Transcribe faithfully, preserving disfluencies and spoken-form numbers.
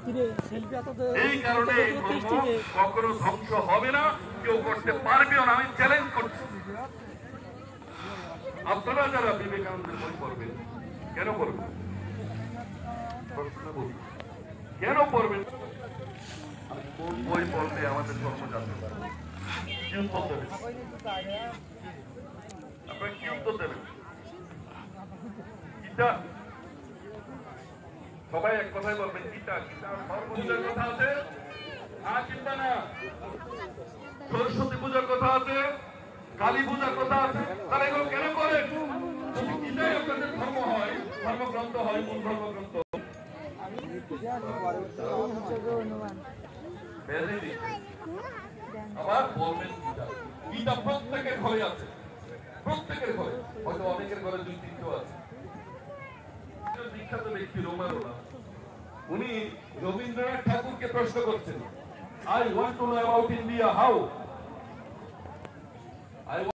এই কারণে কখনো ধ্বংস হবে না, কেউ করতে পারবেও না। আমি চ্যালেঞ্জ করছি, আপনারা যারা বিবেকানন্দের বই পড়বেন, কেন পড়বেন? কেন পড়বেন? কোন বই পড়লে আমাদের ধর্ম জানতে পারবে? কি উত্তর দেবেন? আপনারা কি উত্তর দেবেন? গীতা, সবাই এক কথাই বলবেন গীতা। গীতা ধর্ম পূজার কথা আছে, হ্যাঁ কিংবা না? সরস্বতী পূজার কথা আছে, কালী পূজার কথা আছে। তারা এগুলো কেন করেন? যদি গীতাই আপনাদের ধর্ম হয়, ধর্মগ্রন্থ হয়, মূল ধর্মগ্রন্থ, আবার বলবেন গীতা। গীতা প্রত্যেকের ঘরে আছে, প্রত্যেকের ঘরে, হয়তো অনেকের ঘরে দুই তিনটেও আছে। বিখ্যাত ব্যক্তি রোমারোলা, উনি রবীন্দ্রনাথ ঠাকুরকে প্রশ্ন করছেন, I want to know about India how